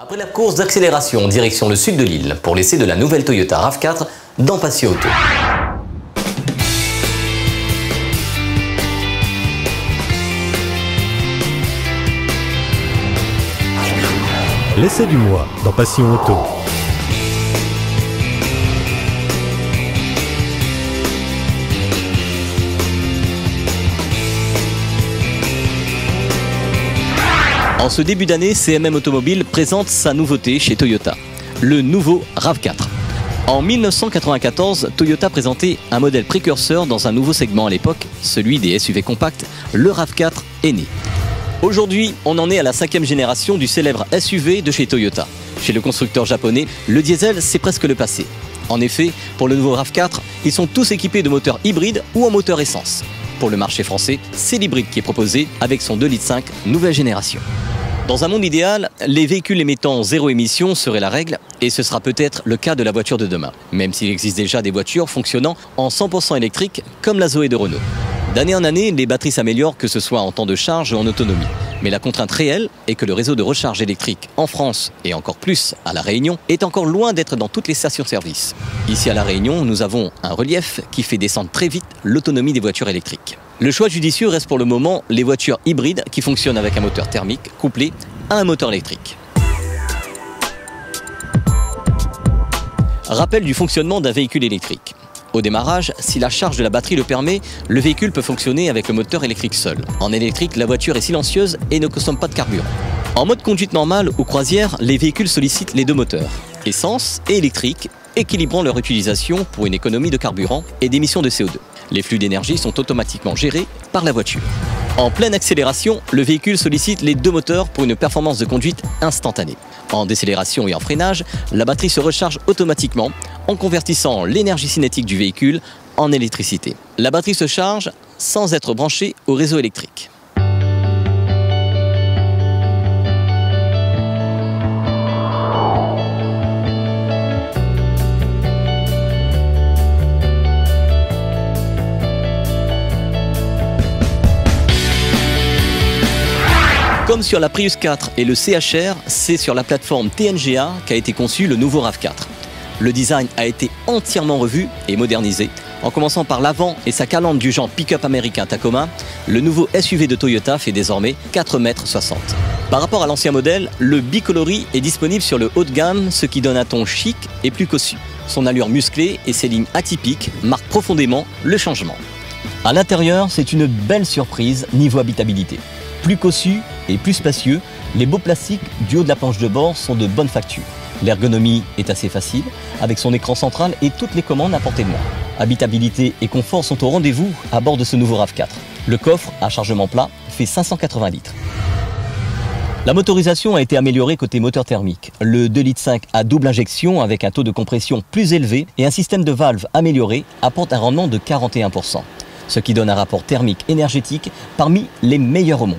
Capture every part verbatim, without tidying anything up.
Après la course d'accélération en direction le sud de l'île pour l'essai de la nouvelle Toyota RAV quatre dans Passion Auto. L'essai du mois dans Passion Auto. En ce début d'année, C M M Automobile présente sa nouveauté chez Toyota, le nouveau RAV quatre. En mille neuf cent quatre-vingt-quatorze, Toyota présentait un modèle précurseur dans un nouveau segment à l'époque, celui des S U V compacts, le RAV quatre est né. Aujourd'hui, on en est à la cinquième génération du célèbre S U V de chez Toyota. Chez le constructeur japonais, le diesel, c'est presque le passé. En effet, pour le nouveau RAV quatre, ils sont tous équipés de moteurs hybrides ou en moteur essence. Pour le marché français, c'est l'hybride qui est proposé avec son deux litres cinq nouvelle génération. Dans un monde idéal, les véhicules émettant zéro émission seraient la règle et ce sera peut-être le cas de la voiture de demain, même s'il existe déjà des voitures fonctionnant en cent pour cent électrique comme la Zoé de Renault. D'année en année, les batteries s'améliorent, que ce soit en temps de charge ou en autonomie. Mais la contrainte réelle est que le réseau de recharge électrique en France, et encore plus à La Réunion, est encore loin d'être dans toutes les stations-service. Ici à La Réunion, nous avons un relief qui fait descendre très vite l'autonomie des voitures électriques. Le choix judicieux reste pour le moment les voitures hybrides qui fonctionnent avec un moteur thermique couplé à un moteur électrique. Rappel du fonctionnement d'un véhicule électrique. Au démarrage, si la charge de la batterie le permet, le véhicule peut fonctionner avec le moteur électrique seul. En électrique, la voiture est silencieuse et ne consomme pas de carburant. En mode conduite normale ou croisière, les véhicules sollicitent les deux moteurs, essence et électrique, équilibrant leur utilisation pour une économie de carburant et d'émissions de C O deux. Les flux d'énergie sont automatiquement gérés par la voiture. En pleine accélération, le véhicule sollicite les deux moteurs pour une performance de conduite instantanée. En décélération et en freinage, la batterie se recharge automatiquement en convertissant l'énergie cinétique du véhicule en électricité. La batterie se charge sans être branchée au réseau électrique. Comme sur la Prius quatre et le C H R, c'est sur la plateforme T N G A qu'a été conçu le nouveau RAV quatre. Le design a été entièrement revu et modernisé. En commençant par l'avant et sa calandre du genre pick-up américain Tacoma, le nouveau S U V de Toyota fait désormais quatre mètres soixante. Par rapport à l'ancien modèle, le bicoloris est disponible sur le haut de gamme, ce qui donne un ton chic et plus cossu. Son allure musclée et ses lignes atypiques marquent profondément le changement. À l'intérieur, c'est une belle surprise niveau habitabilité. Plus cossu et plus spacieux, les beaux plastiques du haut de la planche de bord sont de bonne facture. L'ergonomie est assez facile, avec son écran central et toutes les commandes à portée de main. Habitabilité et confort sont au rendez-vous à bord de ce nouveau RAV quatre. Le coffre à chargement plat fait cinq cent quatre-vingts litres. La motorisation a été améliorée côté moteur thermique. Le deux litres cinq à double injection avec un taux de compression plus élevé et un système de valves amélioré apporte un rendement de quarante et un pour cent. Ce qui donne un rapport thermique énergétique parmi les meilleurs au monde.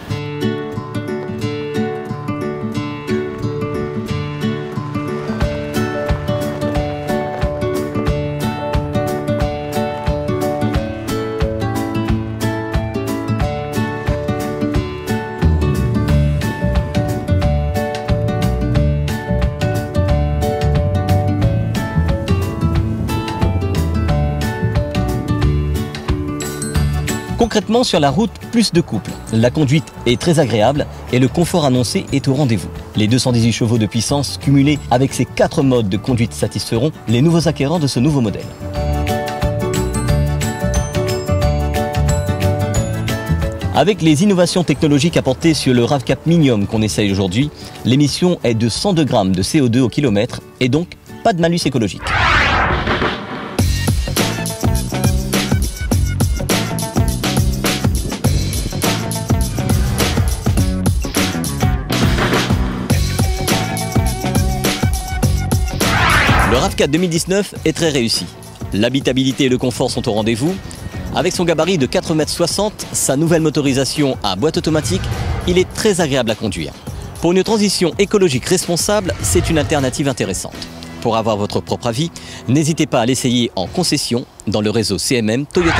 Concrètement, sur la route, plus de couple. La conduite est très agréable et le confort annoncé est au rendez-vous. Les deux cent dix-huit chevaux de puissance cumulés avec ces quatre modes de conduite satisferont les nouveaux acquérants de ce nouveau modèle. Avec les innovations technologiques apportées sur le RAV quatre Minium qu'on essaye aujourd'hui, l'émission est de cent deux grammes de C O deux au kilomètre et donc pas de malus écologique. Le RAV quatre deux mille dix-neuf est très réussi. L'habitabilité et le confort sont au rendez-vous. Avec son gabarit de quatre mètres soixante, sa nouvelle motorisation à boîte automatique, il est très agréable à conduire. Pour une transition écologique responsable, c'est une alternative intéressante. Pour avoir votre propre avis, n'hésitez pas à l'essayer en concession dans le réseau C M M Toyota.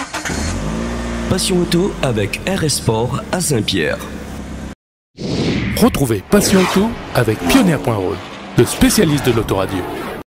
Passion Auto avec R S Sport à Saint-Pierre. Retrouvez Passion Auto avec Pioneer point road, le spécialiste de l'autoradio.